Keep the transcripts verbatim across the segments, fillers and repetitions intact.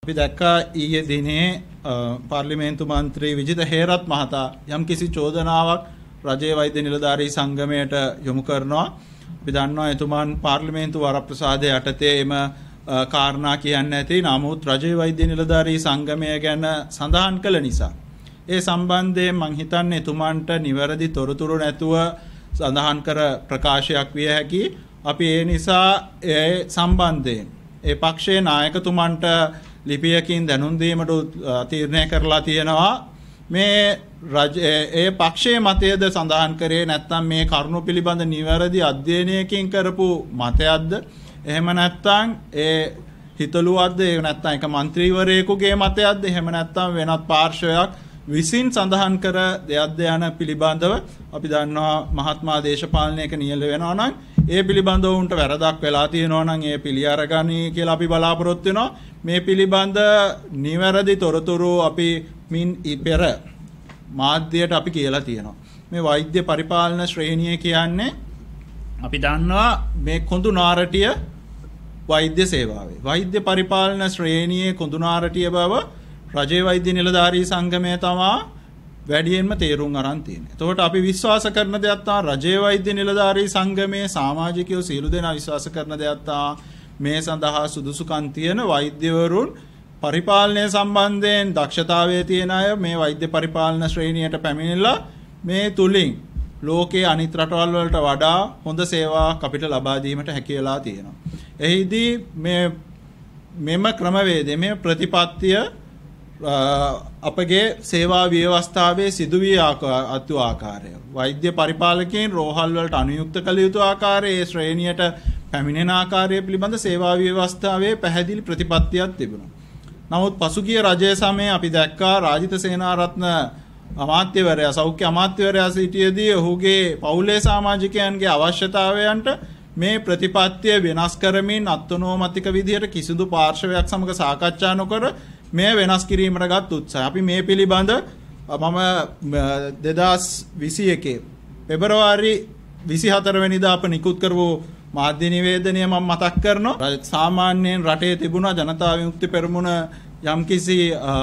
අපි දැක්කා ඊයේ දිනේ පාර්ලිමේන්තු මන්ත්‍රී විජිත හේරත් මහතා යම් කිසි චෝදනාවක් රජයේ වෛද්‍ය නිලධාරී සංගමයට යොමු කරනවා. අපි දන්නවා එතුමන් පාර්ලිමේන්තු වරප්‍රසාදය යටතේ එම කාරණා කියන්නේ නැති. නමුත් රජයේ වෛද්‍ය නිලධාරී සංගමය ගැන සඳහන් කළ නිසා ඒ සම්බන්ධයෙන් මම හිතන්නේ එතුමන්ට නිවැරදි තොරතුරු නැතුව සඳහන් කර ප්‍රකාශයක් විය හැකි. අපි ඒ නිසා ඒ සම්බන්ධයෙන් ඒ පක්ෂයේ නායකතුමන්ට ලිපියකින් දැනුම් දීමට තීරණය කරලා තියෙනවා. මේ රජ ඒ පක්ෂයේ මතයද සඳහන් කරේ නැත්නම් මේ කරුණු පිළිබඳ නිවැරදි අධ්‍යයනයකින් කරපු මතයක්ද? එහෙම නැත්නම් ඒ හිතලුවක්ද? එහෙම නැත්නම් එක മന്ത്രിවරයෙකුගේ මතයක්ද? එහෙම නැත්නම් වෙනත් පාර්ශවයක් විසින් සඳහන් කර දෙයක්ද යන පිළිබඳව අපි දන්නවා මහත්මා දේශපාලනයක නියැල වෙනවා නම් ඒ පිළිබඳව උන්ට වැරදක් වෙලා තියෙනවා නම් ඒ පිළි අරගනි කියලා අපි බලාපොරොත්තු වෙනවා. මේ පිළිබඳ නිවැරදි තොරතුරු අපි මින් ඉපෙර මාධ්‍යයට අපි කියලා තියෙනවා. මේ වෛද්‍ය පරිපාලන ශ්‍රේණිය කියන්නේ අපි දන්නවා මේ කොඳුනාරටිය වෛද්‍ය සේවාවේ. වෛද්‍ය පරිපාලන ශ්‍රේණියේ කොඳුනාරටිය බව රජයේ වෛද්‍ය නිලධාරී සංගමය තමයි වැඩියෙන්ම තේරුම් අරන් තියෙන්නේ. එතකොට අපි විශ්වාස කරන දෙයක් තමයි රජයේ වෛද්‍ය නිලධාරී සංගමයේ සමාජිකයෝ සියලු දෙනා විශ්වාස කරන දෙයක් තමයි මේ සඳහා සුදුසුකම් තියෙන වෛද්‍යවරුන් පරිපාලනය සම්බන්ධයෙන් දක්ෂතාවයේ තියෙන අය මේ වෛද්‍ය පරිපාලන ශ්‍රේණියට පැමිණිලා මේ තුලින් ලෝකයේ අනිත් රටවල් වලට වඩා හොඳ සේවාවක් අපිට ලබා දීමට හැකි වෙලා තියෙනවා. එහිදී මේ මෙම ක්‍රමවේදයේ මේ ප්‍රතිපත්තිය අපගේ සේවා ව්‍යවස්ථාවේ සිදුවිය යුතු ආකාරය වෛද්‍ය පරිපාලකයන් රෝහල් වලට අනුයුක්ත කළ යුතු ආකාරය ඒ ශ්‍රේණියට පැමිණෙන ආකාරය පිළිබඳ සේවා ව්‍යවස්ථාවේ පැහැදිලි ප්‍රතිපත්තියක් තිබුණා. නමුත් පසුගිය රජයේ සමයේ අපි දැක්කා රාජිත සේනාරත්න අමාත්‍යවරයා සෞඛ්‍ය අමාත්‍යවරයා සිටියේදී ඔහුගේ පවුලේ සමාජිකයන්ගේ අවශ්‍යතාවයන්ට මේ ප්‍රතිපත්තිය වෙනස් කරමින් අත්නෝමතික විදිහට කිසිදු පාර්ශවයක් සමග සාකච්ඡා නොකර මේ වෙනස් කිරීමට ගත් උත්සාහය. අපි මේ පිළිබඳ මම දෙදහස් විසි එකේ පෙබරවාරි විසිහතර වෙනිදා අප නිකුත් කරපු මාධ්‍ය නිවේදනය මම මතක් කරනවා. සාමාන්‍යයෙන් රටේ තිබුණා ජනතා විමුක්ති පෙරමුණ යම්කිසි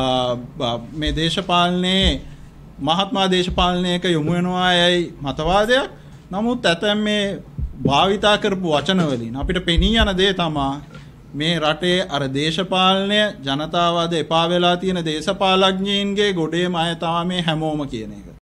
මේ දේශපාලනයේ මහත්මා දේශපාලනයක යොමු වෙනවා යයි මතවාදයක්. නමුත් ඇතැම් මේ භාවිතා කරපු වචන වලින් අපිට පෙනී යන දේ තමයි මේ රටේ අර දේශපාලනය ජනතාවද එපා වෙලා තියෙන දේශපාලඥයින්ගේ ගොඩේම අය තමයි මේ හැමෝම කියන එක.